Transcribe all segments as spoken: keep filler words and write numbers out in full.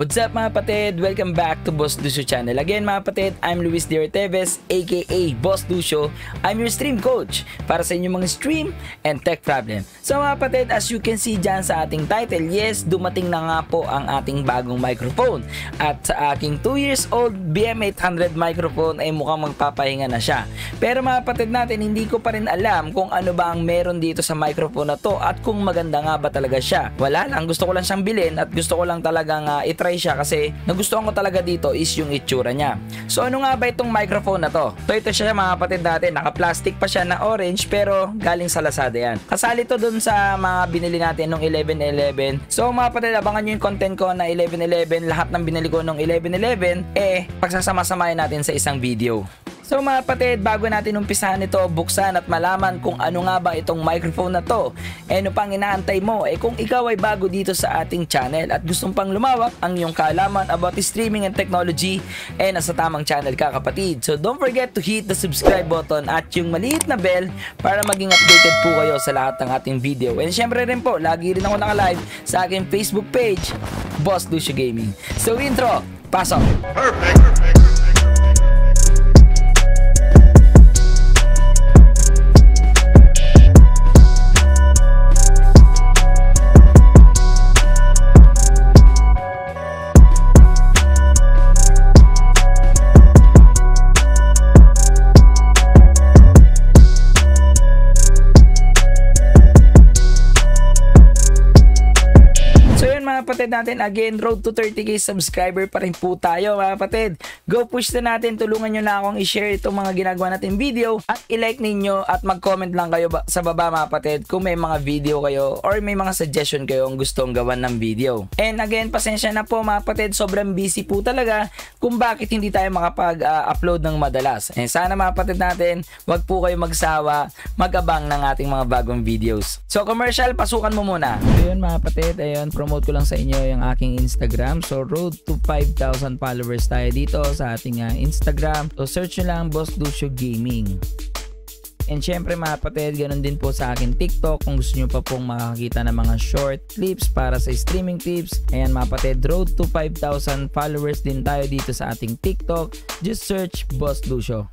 What's up mga kapatid? Welcome back to Boss Lucio channel. Again mga kapatid, I'm Luis D. Orteves aka Boss Lucio. I'm your stream coach para sa inyong mga stream and tech problem. So mga kapatid, as you can see dyan sa ating title, yes, dumating na nga po ang ating bagong microphone. At sa aking two years old B M eight hundred microphone ay mukhang magpapahinga na siya. Pero mga kapatid natin, hindi ko pa rin alam kung ano ba ang meron dito sa microphone na to at kung maganda nga ba talaga siya. Wala lang, gusto ko lang siyang bilhin at gusto ko lang talagang uh, itry siya kasi nagustuhan ko talaga dito is yung itsura niya. So ano nga ba itong microphone na to? So ito siya mga kapatid natin, naka-plastic pa siya na orange pero galing sa Lazada yan. Kasali to dun sa mga binili natin nung eleven eleven. So mga kapatid, abangan nyo yung content ko na eleven eleven, lahat ng binili ko nung eleven eleven eh pagsasama-samahin natin sa isang video. So mga kapatid, bago natin umpisahan ito, buksan at malaman kung ano nga ba itong microphone na to, eh ano pang inaantay mo? Eh kung ikaw ay bago dito sa ating channel at gustong pang lumawak ang iyong kaalaman about streaming and technology, eh nasa tamang channel ka kapatid. So don't forget to hit the subscribe button at yung maliit na bell para maging updated po kayo sa lahat ng ating video. And syempre rin po, lagi rin ako naka-live sa aking Facebook page, Boss Lucio Gaming. So intro, pasok! Perfect! Kapatid natin, again, road to thirty K subscriber pa rin po tayo mga kapatid. Go push na natin, tulungan nyo na akong i-share itong mga ginagawa natin video at i-like ninyo at mag-comment lang kayo sa baba mga kapatid kung may mga video kayo or may mga suggestion kayo ang gustong gawan ng video. And again, pasensya na po mga kapatid, sobrang busy po talaga kung bakit hindi tayo makapag-upload uh, ng madalas. And sana mga kapatid natin, wag po kayo magsawa, mag-abang ng ating mga bagong videos. So commercial, pasukan mo muna. Ayun mga kapatid, ayun, promote ko lang sa inyo yung aking Instagram. So road to five thousand followers tayo dito sa ating uh, Instagram. So search nyo lang Boss Lucio Gaming. And syempre mga kapatid, ganun din po sa akin TikTok kung gusto nyo pa pong makakita ng mga short clips para sa streaming tips. Ayan mga kapatid, road to five thousand followers din tayo dito sa ating TikTok. Just search Boss Lucio.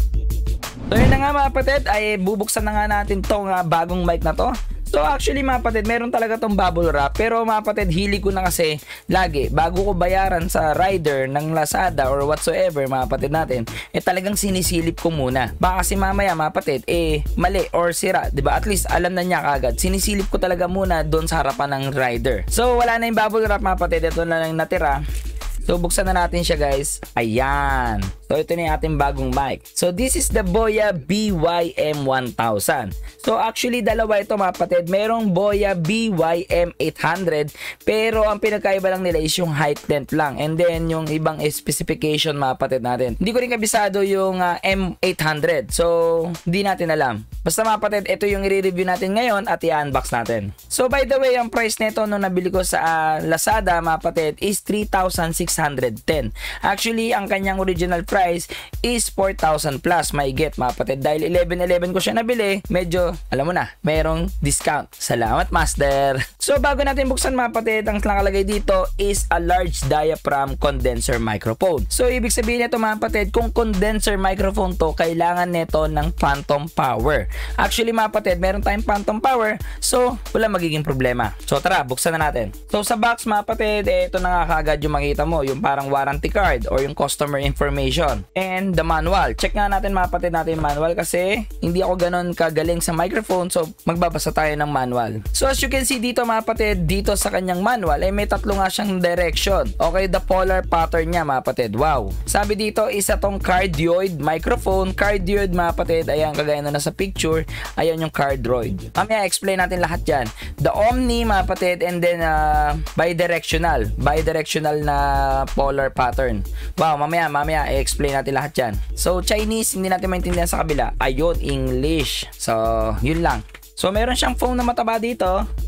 So yun na nga mga kapatid, ay bubuksan na nga natin tong uh, bagong mic na to. So actually mga kapatid, meron talaga tong bubble wrap, pero mga kapatid, hili ko na kasi lagi bago ko bayaran sa rider ng Lazada or whatsoever mga kapatid natin, eh talagang sinisilip ko muna. Baka kasi mamaya mga kapatid, eh mali or sira, di ba? At least alam na niya kagad. Sinisilip ko talaga muna doon sa harapan ng rider. So wala na yung bubble wrap mga kapatid, ito na lang natira. So buksan na natin siya guys. Ayan. So ito na yung ating bagong mic. So this is the Boya B Y M one thousand. So actually dalawa ito mga kapatid. Merong Boya B Y M eight hundred, pero ang pinagkaiba lang nila is yung height length lang. And then yung ibang specification mga kapatid natin. Hindi ko rin kabisado yung uh, M eight hundred. So hindi natin alam. Basta mga kapatid, ito yung i-review natin ngayon at i-unbox natin. So by the way, ang price nito nung nabili ko sa uh, Lazada mga kapatid is three thousand six hundred ten. Actually, ang kanyang original price is four thousand plus, may get mga kapatid. Dahil eleven eleven ko siya nabili, medyo, alam mo na, merong discount. Salamat master! So bago natin buksan mga kapatid, ang nakalagay dito is a large diaphragm condenser microphone. So ibig sabihin nito mga kapatid, kung condenser microphone to, kailangan nito ng phantom power. Actually mga kapatid, meron tayong phantom power, so wala magiging problema. So tara, buksan na natin. So sa box mga kapatid, eh, ito na nga kagad yung makita mo, yung parang warranty card or yung customer information and the manual. Check nga natin mga kapatid natin yung manual kasi hindi ako ganun kagaling sa microphone, so magbabasa tayo ng manual. So as you can see dito mga kapatid, dito sa kanyang manual ay may tatlo nga siyang direction. Okay, the polar pattern niya mga kapatid. Wow! Sabi dito isa tong cardioid microphone. Cardioid mga kapatid, ayan kagaya na nasa picture, ayan yung cardioid. Mamaya explain natin lahat yan. The Omni mga kapatid, and then uh, bidirectional. Bidirectional na polar pattern. Wow, mamaya, mamaya, i-explain natin lahat yan. So, Chinese, hindi natin maintindihan sa kabila. Ayun, English. So, yun lang. So, meron siyang phone na mataba dito. Wala.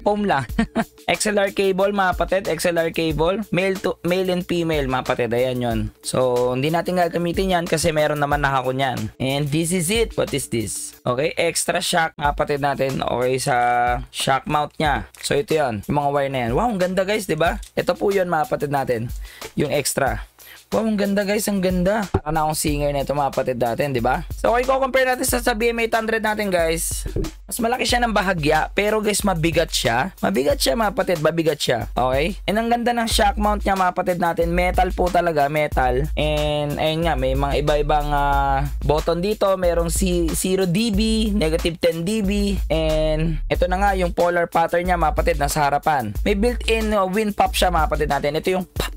foam lang. X L R cable mga kapatid, X L R cable, male to male and female mga kapatid, ayan yun. So hindi natin gagamitin yan kasi meron naman nakako niyan. And this is it. What is this? Okay, extra shock mga kapatid natin. Okay, sa shock mount niya. So ito yan, yung mga wire na yan. Wow, ang ganda guys, di ba? Ito po yun mga kapatid natin, yung extra. Wow, ang ganda guys, ang ganda. Para na akong singer na ito mga kapatid natin, di ba? So okay, compare natin sa, sa B M eight hundred natin guys. Mas malaki siya ng bahagya, pero guys mabigat siya. Mabigat siya mga kapatid, mabigat siya. Okay? And ang ganda ng shock mount niya mga kapatid natin. Metal po talaga, metal. And ayun nga, may mga iba-ibang uh, button dito. Merong zero D B, negative ten D B. And ito na nga yung polar pattern niya mga kapatid, nasa harapan. May built-in uh, wind pop siya mga kapatid natin. Ito yung pop.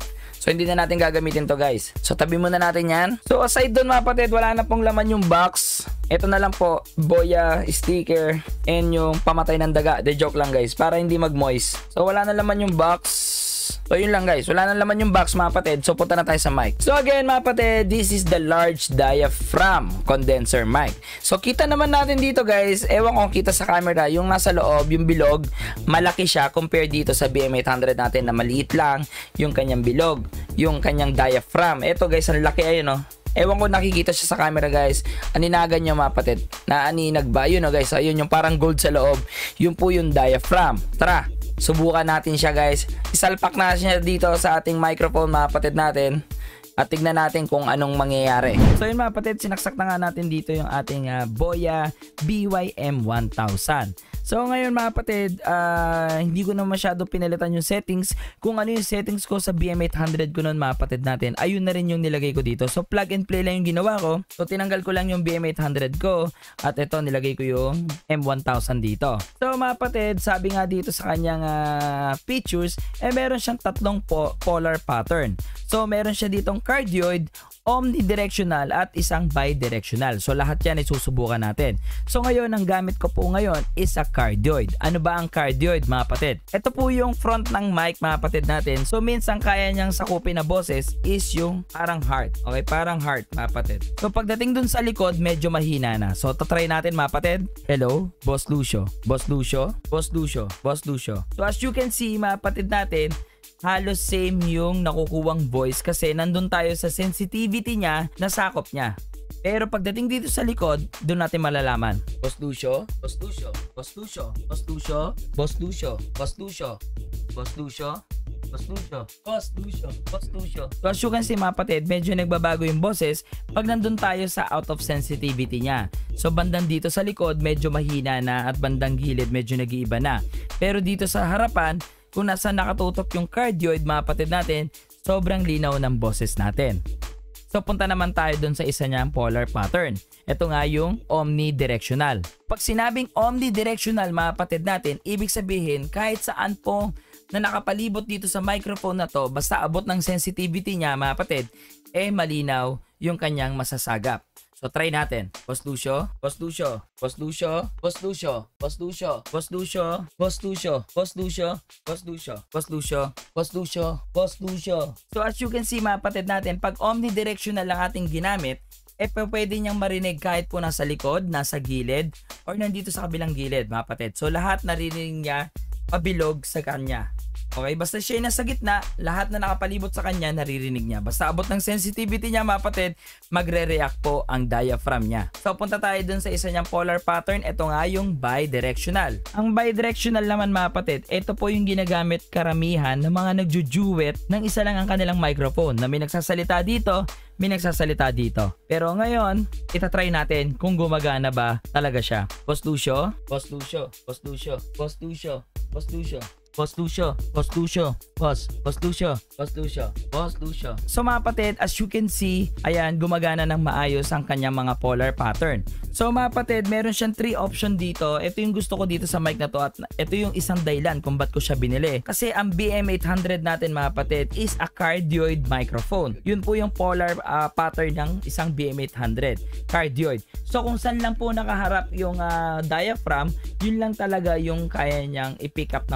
So hindi na natin gagamitin to guys. So tabi muna natin yan. So aside doon mga kapatid, wala na pong laman yung box. Ito na lang po, boya, sticker, and yung pamatay ng daga. De joke lang guys, para hindi mag-moist. So wala na laman yung box. So yun lang guys, wala na laman yung box mga kapatid. So punta na tayo sa mic. So again mga kapatid, this is the large diaphragm condenser mic. So kita naman natin dito guys, ewan kung kita sa camera, yung nasa loob, yung bilog, malaki siya compare dito sa B M eight hundred natin na maliit lang yung kanyang bilog, yung kanyang diaphragm. Ito guys, ang laki, ayun oh. Ewan ko nakikita siya sa camera guys. Aninagan nyo mga kapatid. Naaninag ba? Yun oh guys, ayun yung parang gold sa loob. Yun po yung diaphragm. Tara, subukan natin siya guys. Isalpak na siya dito sa ating microphone mga kapatid natin. At tignan natin kung anong mangyayari. So yun mga kapatid, sinaksak na nga natin dito yung ating uh, Boya B Y M one thousand. So ngayon mga kapatid, uh, hindi ko na masyado pinalitan yung settings. Kung ano yung settings ko sa B M eight hundred ko noon mga kapatid natin, ayun na rin yung nilagay ko dito. So plug and play lang yung ginawa ko. So tinanggal ko lang yung B M eight hundred ko. At ito nilagay ko yung M one thousand dito. So mga kapatid, sabi nga dito sa kanyang uh, features, eh meron siyang tatlong po polar pattern. So meron siya ditong cardioid, omnidirectional at isang bidirectional. So lahat yan ay susubukan natin. So ngayon, ang gamit ko po ngayon is a cardioid. Ano ba ang cardioid mga kapatid? Ito po yung front ng mic mga kapatid natin. So minsan kaya niyang sakupin na boses is yung parang heart. Okay, parang heart mga kapatid. So pagdating dun sa likod, medyo mahina na. So tatry natin mga kapatid. Hello, Boss Lucio. Boss Lucio. Boss Lucio. Boss Lucio. So as you can see mga kapatid natin, halos same yung nakukuwang voice kasi nandun tayo sa sensitivity niya na sakop niya. Pero pagdating dito sa likod, doon natin malalaman. Boss Lucio, Boss Lucio, Boss Lucio, Boss Lucio, Boss Lucio, Boss Lucio, Boss Lucio, Boss Lucio, Boss Lucio, Boss Lucio. So as you can see mga kapatid, medyo nagbabago yung boses pag nandun tayo sa out of sensitivity niya. So bandang dito sa likod, medyo mahina na at bandang gilid, medyo nag-iiba na. Pero dito sa harapan, kung nasa nakatutok yung cardioid mga kapatid natin, sobrang linaw ng boses natin. So punta naman tayo dun sa isa niyang polar pattern. Ito nga yung omnidirectional. Pag sinabing omnidirectional mga kapatid natin, ibig sabihin kahit saan po na nakapalibot dito sa microphone na to, basta abot ng sensitivity niya mga kapatid, eh malinaw yung kanyang masasagap. So try natin. Boss Lucio, Boss Lucio, Boss Lucio, Boss Lucio, Boss Lucio, Boss Lucio, Boss Lucio, Boss Lucio, Boss Lucio, Boss Lucio, Boss Lucio, Boss Lucio. So as you can see mga kapatid natin, pag omnidirectional lang ating ginamit, eh pwede niyang marinig kahit po nasa likod, nasa gilid, or nandito sa kabilang gilid mga kapatid. So lahat narinig niya pabilog sa kanya. Okay, basta siya nasa gitna, lahat na nakapalibot sa kanya naririnig niya. Basta abot ng sensitivity niya mga kapatid, magre-react po ang diaphragm niya. So punta tayo dun sa isa niyang polar pattern. Ito nga yung bidirectional. Ang bidirectional naman mga kapatid, ito po yung ginagamit karamihan ng mga nagjujuwet ng isa lang ang kanilang microphone, na may nagsasalita dito, may nagsasalita dito. Pero ngayon, itatry natin kung gumagana ba talaga siya. Boss Lucio, Boss Lucio, Boss Lucio, Boss Lucio, Boss Lucio, Boss Lucio, Boss Lucio, Boss, Boss Lucio, Boss Lucio, Boss Lucio. So mga kapatid, as you can see, ayan, gumagana ng maayos ang kanyang mga polar pattern. So mga kapatid, meron siyang three option dito. Ito yung gusto ko dito sa mic na to at ito yung isang dahilan kung ba't ko siya binili. Kasi ang B M eight hundred natin mga kapatid is a cardioid microphone. Yun po yung polar uh, pattern ng isang B M eight hundred, cardioid. So kung saan lang po nakaharap yung uh, diaphragm, yun lang talaga yung kaya niyang i-pick up na malinaw.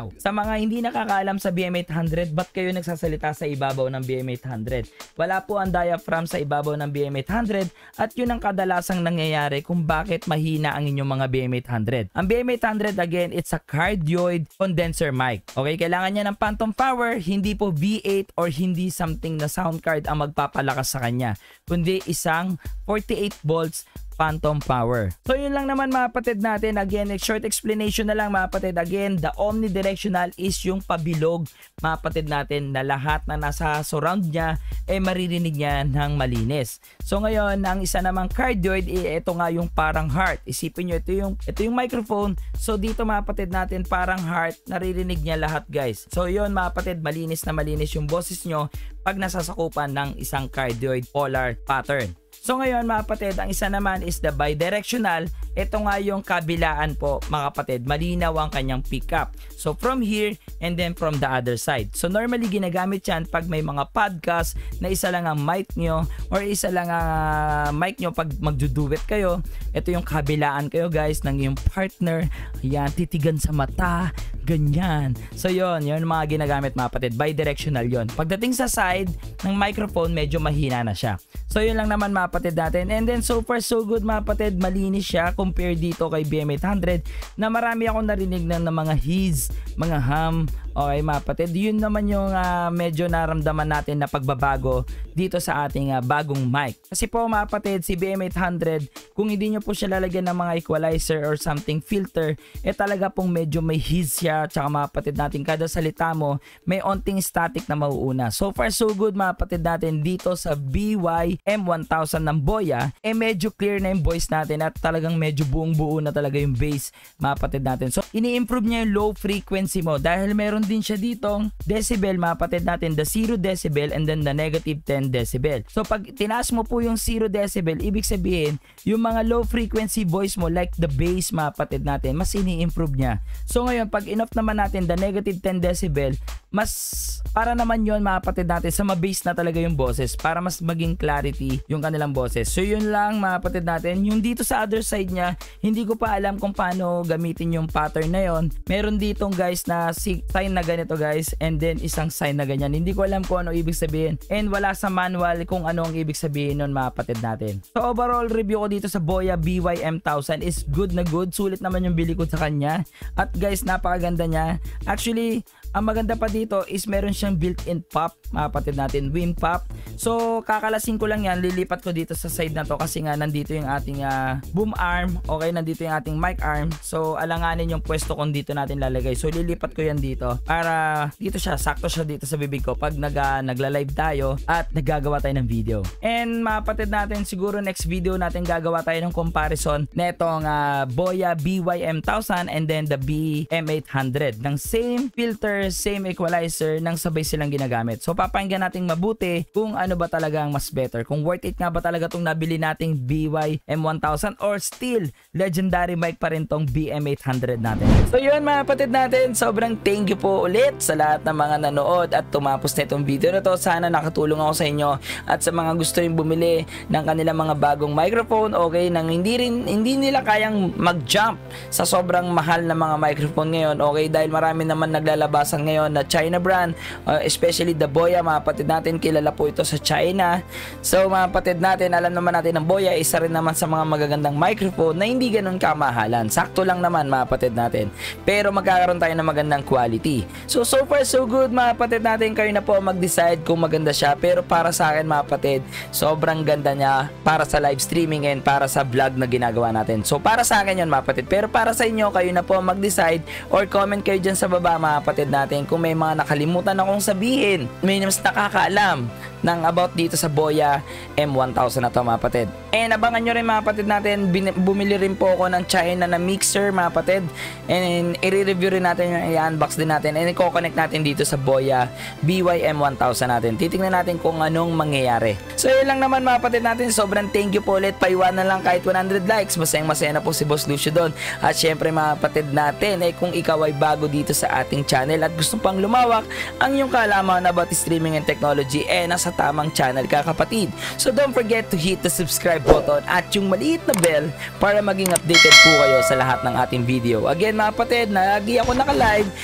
Now, sa mga hindi nakakaalam sa B M eight hundred, ba't kayo nagsasalita sa ibabaw ng B M eight hundred? Wala po ang diaphragm sa ibabaw ng B M eight hundred at yun ang kadalasang nangyayari kung bakit mahina ang inyong mga B M eight hundred. Ang B M eight hundred, again, it's a cardioid condenser mic. Okay, kailangan niya ng phantom power, hindi po V eight or hindi something na sound card ang magpapalakas sa kanya, kundi isang forty-eight volts phantom power. So yun lang naman mga kapatid natin. Again, short explanation na lang mga kapatid. Again, the omnidirectional is yung pabilog mga kapatid natin na lahat na nasa surround niya eh maririnig niya ng malinis. So ngayon, ang isa namang cardioid, eh, ito nga yung parang heart. Isipin nyo, ito yung, ito yung microphone. So dito mga kapatid natin, parang heart, naririnig niya lahat guys. So yun mga kapatid, malinis na malinis yung boses nyo pag nasasakupan ng isang cardioid polar pattern. So ngayon mga kapatid, ang isa naman is the bidirectional. Ito nga yung kabilaan po mga kapatid, malinaw ang kanyang pickup. So from here and then from the other side. So normally ginagamit yan pag may mga podcast na isa lang ang mic nyo or isa lang ang uh, mic nyo pag magduduet kayo. Ito yung kabilaan kayo guys ng yung partner. Ayan, titigan sa mata, ganyan. So yun, yun mga ginagamit mga kapatid, bidirectional yun. Pagdating sa side ng microphone, medyo mahina na siya. So yun lang naman mga kapatid natin. And then so far so good mga kapatid, malinis siya compare dito kay B M eight hundred na marami akong narinig ng, ng mga hiss, mga hum. Okay mga kapatid, yun naman yung uh, medyo naramdaman natin na pagbabago dito sa ating uh, bagong mic. Kasi po mga kapatid, si B M eight hundred, kung hindi nyo po siya lalagyan ng mga equalizer or something filter, eh talaga pong medyo may hiss siya. Tsaka mga kapatid natin, kada salita mo, may onting static na mauuna. So far so good mga kapatid natin dito sa B Y M one thousand ng Boya, eh medyo clear na yung voice natin at talagang medyo buong buo na talaga yung bass mga kapatid natin. So ini-improve niya yung low frequency mo dahil meron din siya ditong decibel mga kapatid natin, the zero decibel and then the negative ten decibel. So pag tinaas mo po yung zero decibel, ibig sabihin yung mga low frequency voice mo like the bass mga kapatid natin, mas ini-improve niya. So ngayon pag in-off naman natin the negative ten decibel, mas para naman yon mga kapatid natin sa ma-bass na talaga yung boses para mas maging clarity yung kanilang boses. So yun lang mga kapatid natin. Yung dito sa other side niya, hindi ko pa alam kung paano gamitin yung pattern na yon. Meron ditong guys na sign na ganito guys and then isang sign na ganyan. Hindi ko alam kung ano ibig sabihin and wala sa manual kung ano ang ibig sabihin nun mga kapatid natin. So overall review ko dito sa Boya B Y M one thousand is good na good. Sulit naman yung bili ko sa kanya at guys napakaganda niya. Actually ang maganda pa dito is meron siyang built-in pop mga kapatid natin, wind pop. So kakalasin ko lang yan, lilipat ko dito sa side na to kasi nga nandito yung ating uh, boom arm, okay, nandito yung ating mic arm. So alanganin yung pwesto kung dito natin lalagay. So lilipat ko yan dito para dito siya, sakto siya dito sa bibig ko pag nag, uh, nagla-live tayo at naggagawa tayo ng video. And mga kapatid natin, siguro next video natin gagawa tayo ng comparison netong uh, Boya B Y M one thousand and then the B M eight hundred ng same filter, same equalizer, nang sabay silang ginagamit. So papakinggan natin mabuti kung ano ba talaga ang mas better, kung worth it nga ba talaga tong nabili nating B Y M one thousand or still legendary mic pa rin tong B M eight hundred natin. So yun mga kapatid natin, sobrang thank you po ulit sa lahat ng mga nanood at tumapos na itong video na to. Sana nakatulong ako sa inyo at sa mga gusto rin bumili ng kanilang mga bagong microphone, okay, nang hindi rin hindi nila kayang mag-jump sa sobrang mahal na mga microphone ngayon, okay, dahil marami naman naglalabasan ngayon na China brand, uh, especially the Boya mga kapatid natin, kilala po ito sa China. So mga kapatid natin, alam naman natin ang Boya isa rin naman sa mga magagandang microphone na hindi ganun kamahalan, sakto lang naman mga kapatid natin, pero magkakaroon tayo ng magandang quality. So so far so good mga kapatid natin, kayo na po mag-decide kung maganda siya, pero para sa akin mga kapatid, sobrang ganda niya para sa live streaming and para sa vlog na ginagawa natin. So para sa akin yun mga kapatid, pero para sa inyo, kayo na po mag-decide or comment kayo dyan sa baba mga kapatid natin kung may mga nakalimutan akong sabihin, may mas nakakaalam ng about dito sa Boya M one thousand na to mga kapatid. And abangan nyo rin mga kapatid natin, bumili rin po ako ng China na mixer mga kapatid, and i-review rin natin yung i-unbox din natin and i-connect natin dito sa Boya B Y M one thousand natin. Titingnan natin kung anong mangyayari. So yun lang naman mga kapatid natin, sobrang thank you po ulit. Paiwanan lang kahit one hundred likes, masayang masaya na po si Boss Lucio doon. At syempre mga kapatid natin, eh kung ikaw ay bago dito sa ating channel at gusto pang lumawak ang iyong kaalaman about streaming and technology, eh nasa tamang channel ka kapatid. So don't forget to hit the subscribe button at yung maliit na bell para maging updated po kayo sa lahat ng ating video. Again mga kapatid, lagi ako naka-live sa aking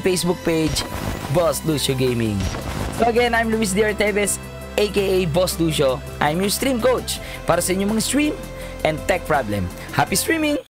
aking Facebook page, Boss Lucio Gaming. So again, I'm Luis D. Ortebes, aka Boss Lucio. I'm your stream coach para sa inyong mga stream and tech problem. Happy streaming!